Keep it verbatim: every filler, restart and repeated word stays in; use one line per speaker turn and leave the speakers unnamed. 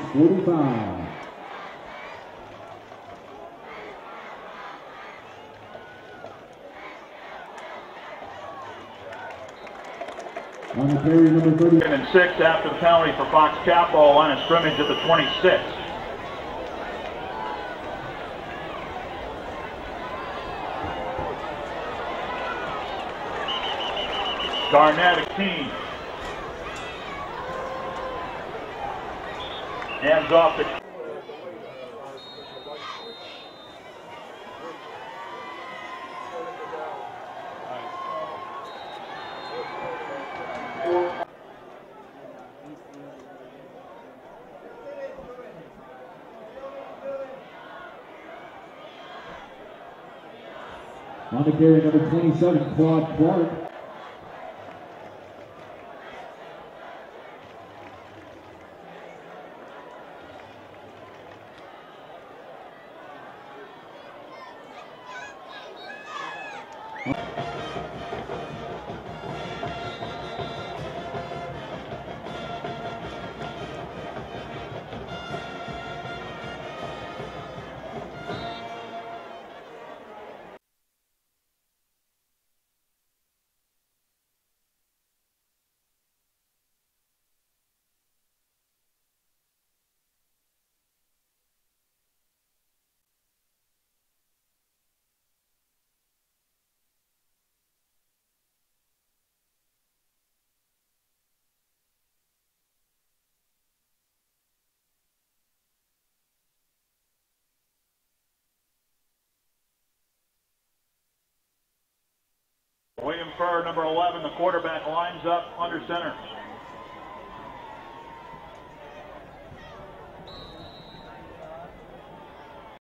forty-five. On the carry, number thirty.
Second and six after the penalty for Fox Capital, line of scrimmage at the twenty-six. Garnett Akeem. Hands off the...
On the carry, number twenty-seven, Claude Clark. William Furr, number eleven, the quarterback, lines up under center.